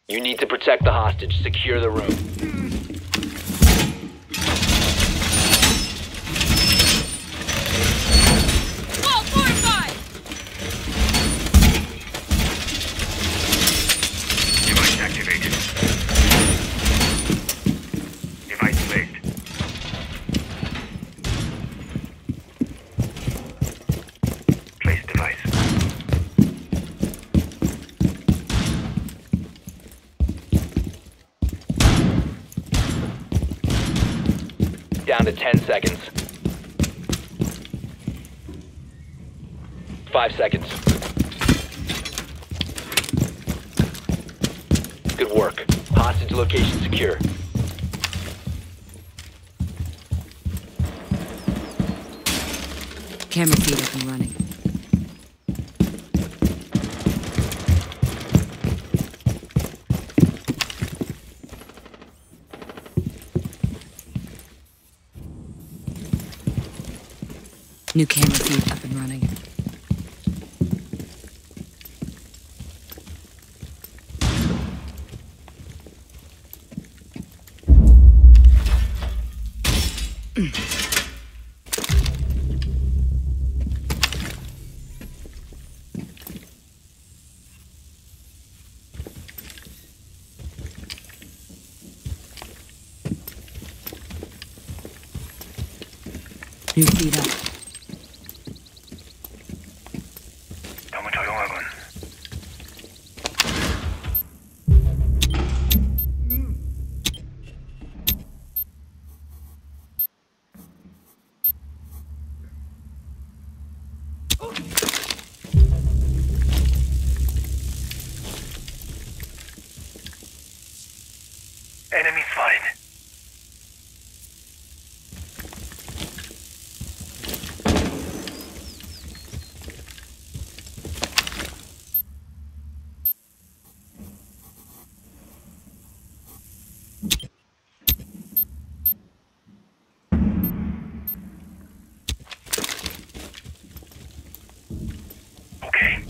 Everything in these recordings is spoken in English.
You need to protect the hostage. Secure the room. Wall fortified! Device activated. Device placed. Place device. Down to 10 seconds. 5 seconds. Good work. Hostage location secure. Camera feed up and running. New camera feed up and running. New feed up. 너무 조용하군. Enemy spotted. Okay.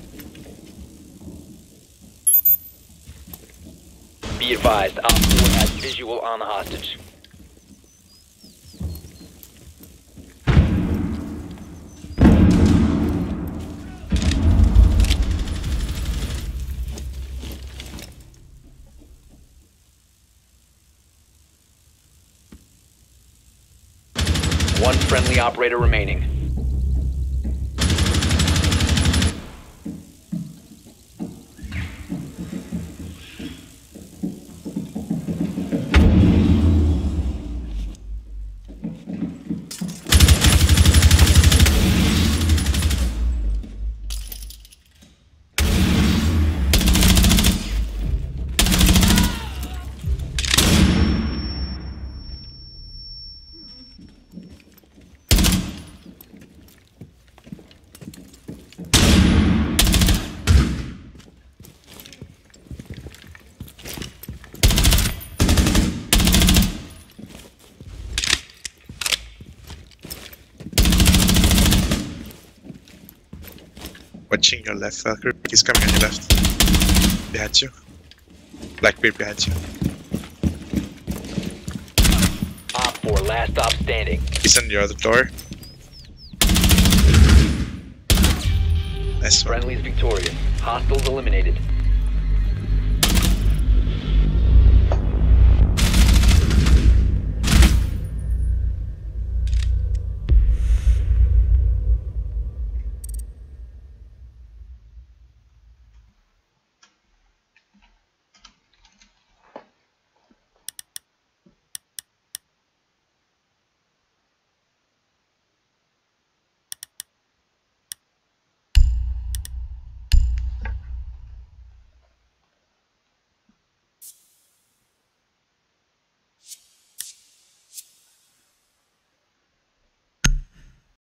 Be advised, Op 4 has visual on the hostage. One friendly operator remaining. Watching your left, Valkyrie. He's coming on your left. Behind you. Blackbeard behind you. Op 4, last stop standing. He's on the other door. Nice one. Friendly's victorious. Hostiles eliminated.